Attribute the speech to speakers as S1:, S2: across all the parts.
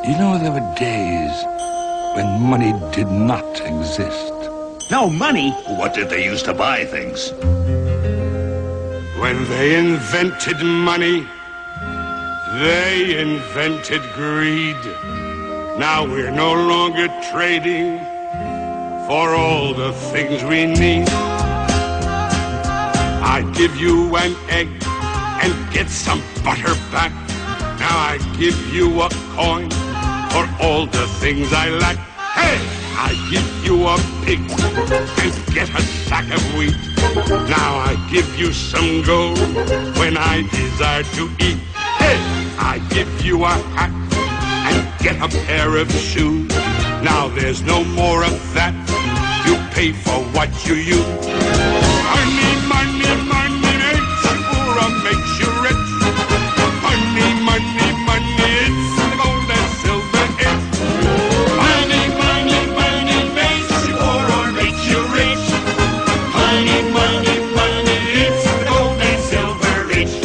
S1: You know, there were days when money did not exist.
S2: No money?
S3: What did they use to buy things?
S4: When they invented money, they invented greed. Now we're no longer trading for all the things we need. I give you an egg and get some butter back. Now I give you a coin for all the things I lack. Hey! I give you a pig and get a sack of wheat. Now I give you some gold when I desire to eat. Hey! I give you a hat and get a pair of shoes. Now there's no more of that. You pay for what you use. Money, money, money makes you poor or makes you rich. Money, money, money, it's the gold and silver itch. Money, money, money makes you poor or makes you rich. Money, money, money, it's the gold and silver itch.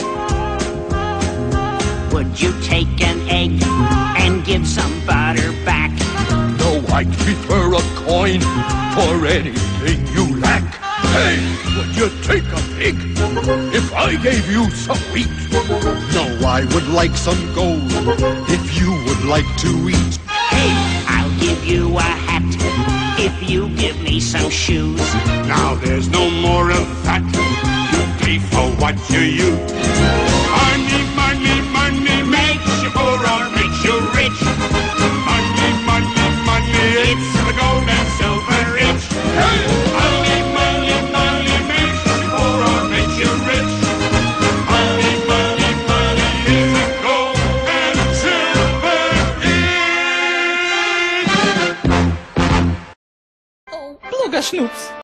S2: Would you take an egg and give some butter back?
S1: No, I'd prefer a coin for anything you lack. Hey, would you take a pig if I gave you some wheat?
S5: No, I would like some gold if you would like to eat.
S2: Hey, I'll give you a hat if you give me some shoes.
S4: Now there's no more of that. You pay for what you use. Money, money, money makes you poor or makes you rich. Money, money, money, it's the gold and silver itch. Hey! Money, money, money makes you poor or makes you rich. Money, money, money is the gold and silver itch.
S6: Pluga Schnoops.